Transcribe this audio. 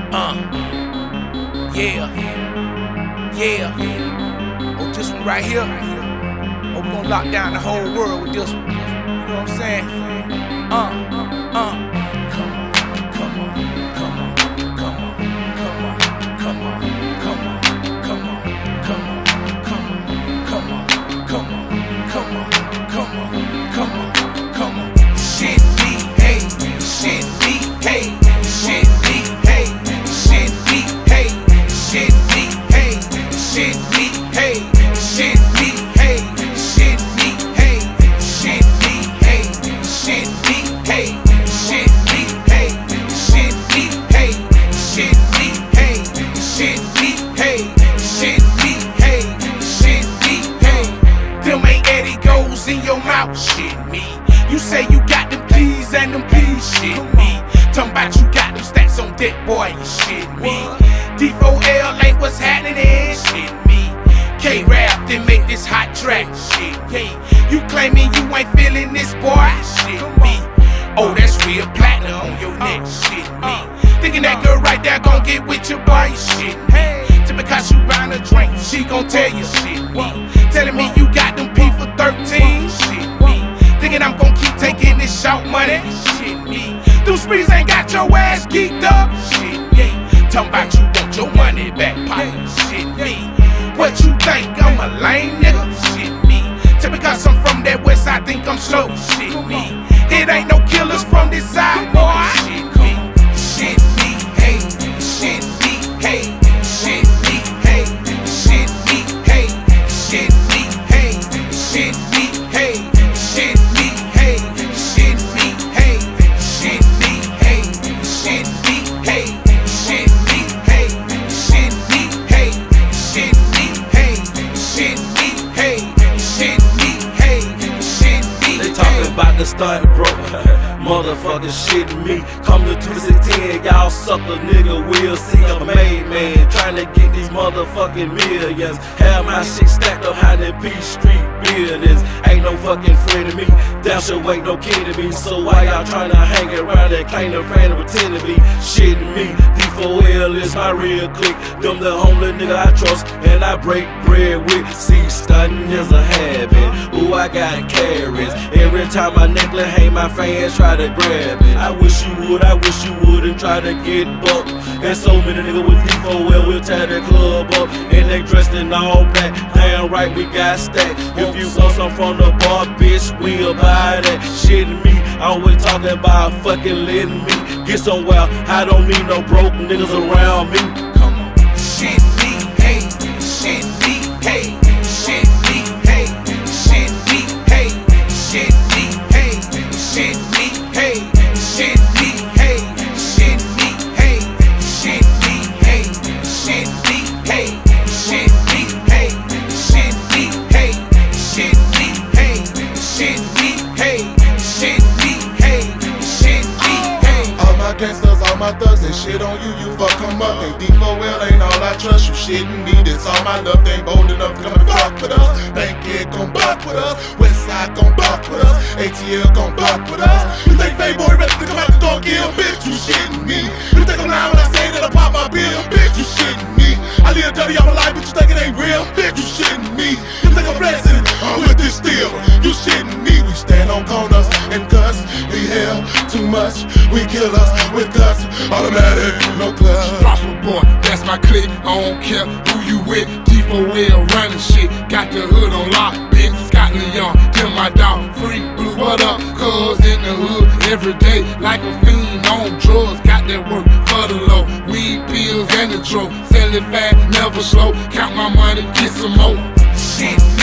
Yeah. Oh, this one right here. Oh, we gonna lock down the whole world with this one. You know what I'm saying? In your mouth, shit me. You say you got them keys and them peas, shit me. Talking about you got them stats on deck, boy, you shit me. D4L ain't what's happening, shit me. K-Rab then make this hot track, shit me. You claiming you ain't feeling this, boy, shit me. Oh, that's real platinum on your neck, shit me. Thinking that girl right there gon' get with your boy, shit me. Just because you buying a drink, she gon' tell you, shit me. Telling me you got them P for 13, shit me. Thinking I'm gon' keep taking this short money, shit me. Them sprees ain't got your ass geeked up, shit me. Talking about you want your money back, pocket, shit me. What you think, I'm a lame nigga, shit me. Just because I'm from that west side, think I'm slow, shit me. It ain't no killers from this side, boy, shit me. Shit me, hey, shit me, hey, shit me, hey, shit me, hey, shit me, hey, shit me, hey, shit me, hey, shit me, hey, shit me, hey, shit me, hey, shit me, hey, shit me, hey, shit me, hey, shit me, hey, shit me, hey, shit me. They talking about the stunt broke. Motherfucking shitting me. Come to 2010, y'all sucker nigga will see. I'm a made man, trying to get these motherfucking millions. Have my shit stacked up high in P Street buildings. Ain't no fucking friend of me, damn sure ain't no kid to me. So why y'all trying to hang around and claim a friend and pretend to be shitting me? D4L is my real clique. Them the only nigga I trust and I break bread with. See, stunting is a habit. Ooh, I got carrots. Every time my necklace hang, my fans try to grab it. I wish you would and try to get bucked. And so many niggas with D4L will tear the club up. And they dressed in all black, damn right we got stacked. If you want some from the bar, bitch, we'll buy that. Shitting me, always talking about fucking letting me get somewhere. I don't need no broke niggas around me. Come on, shit me, hey, shit me, hey, shit me, hey, shit me, hey, shit me, hey, shit me, hey, shit me, hey, shit me, hey, shit me, hey, shit me, hey, shit me, hey, shit me, hey, shit me, hey, shit me, hey, shit me, hey, shit me, hey. All my gangsters, all my thugs, they shit on you, you fuck them up. They D4L ain't all I trust, you shitting me. This all my love, they ain't bold enough to come and fuck with us. Bankhead gon' buck with us, Westside gon' buck with us, ATL gon' buck with us. You think Fabo ready to come out the door, kill, bitch, you shitting me. You think I'm lying when I say that I pop my bill, bitch, you shitting me. I live dirty all my life, but you think it ain't real, bitch, you shitting me. You think I'm blessing with this steel, you shitting me. We stand on corners and cuss, we hell too much, we kill us with guts, automatic, no clutch. Proper boy, that's my clique, I don't care who you with. D4L running shit, got the hood on lock, bitch, Scotland Young, kill my dog, free blue, what up, cuz in the hood every day, like a fiend on drugs, got that work for the low, weed, pills, and the dope, sell it fast, never slow, count my money, get some more. Shit.